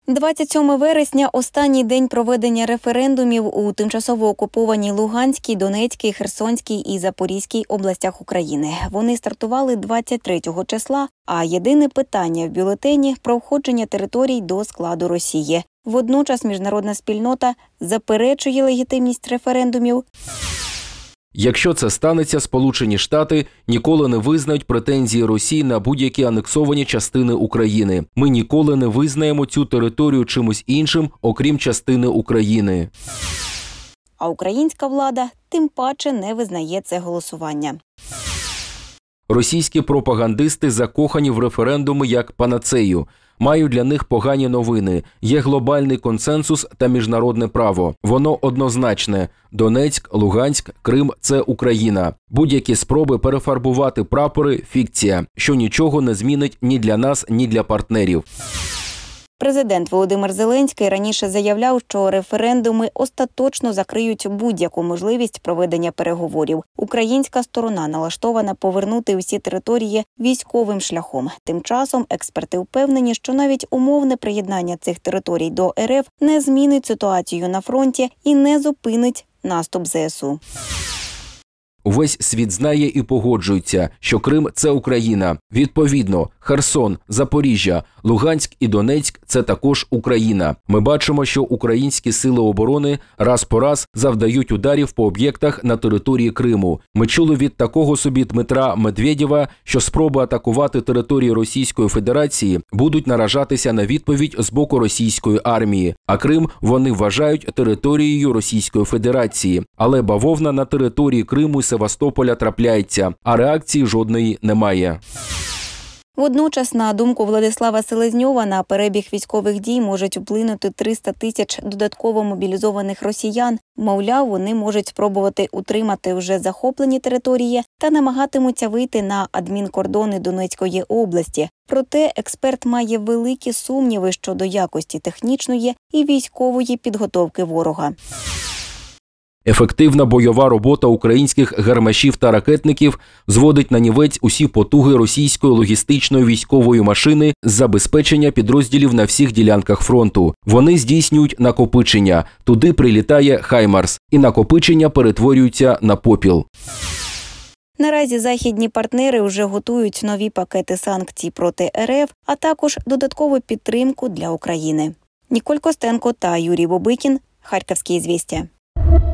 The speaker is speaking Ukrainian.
27 вересня – останній день проведення референдумів у тимчасово окупованій Луганській, Донецькій, Херсонській і Запорізькій областях України. Вони стартували 23 числа, а єдине питання в бюлетені – про входження територій до складу Росії. Водночас міжнародна спільнота заперечує легітимність референдумів. Якщо це станеться, Сполучені Штати ніколи не визнають претензії Росії на будь-які анексовані частини України. Ми ніколи не визнаємо цю територію чимось іншим, окрім частини України. А українська влада тим паче не визнає це голосування. Російські пропагандисти закохані в референдуми як панацею. Маю для них погані новини. Є глобальний консенсус та міжнародне право. Воно однозначне. Донецьк, Луганськ, Крим – це Україна. Будь-які спроби перефарбувати прапори – фікція, що нічого не змінить ні для нас, ні для партнерів. Президент Володимир Зеленський раніше заявляв, що референдуми остаточно закриють будь-яку можливість проведення переговорів. Українська сторона налаштована повернути усі території військовим шляхом. Тим часом експерти впевнені, що навіть умовне приєднання цих територій до РФ не змінить ситуацію на фронті і не зупинить наступ ЗСУ. Увесь світ знає і погоджується, що Крим – це Україна. Відповідно, Херсон, Запоріжжя, Луганськ і Донецьк – це також Україна. Ми бачимо, що українські сили оборони раз по раз завдають ударів по об'єктах на території Криму. Ми чули від такого собі Дмитра Медведєва, що спроби атакувати території Російської Федерації будуть наражатися на відповідь з боку російської армії. А Крим вони вважають територією Російської Федерації. Але бавовна на території Криму і Севастополя трапляється, а реакції жодної немає. Водночас, на думку Владислава Селезньова, на перебіг військових дій можуть вплинути 300 тисяч додатково мобілізованих росіян. Мовляв, вони можуть спробувати утримати вже захоплені території та намагатимуться вийти на адмінкордони Донецької області. Проте експерт має великі сумніви щодо якості технічної і військової підготовки ворога. Ефективна бойова робота українських гармашів та ракетників зводить нанівець усі потуги російської логістичної військової машини з забезпечення підрозділів на всіх ділянках фронту. Вони здійснюють накопичення. Туди прилітає «Хаймарс». І накопичення перетворюються на попіл. Наразі західні партнери вже готують нові пакети санкцій проти РФ, а також додаткову підтримку для України. Ніколь Костенко та Юрій Бобикін. Харківські «Ізвістія».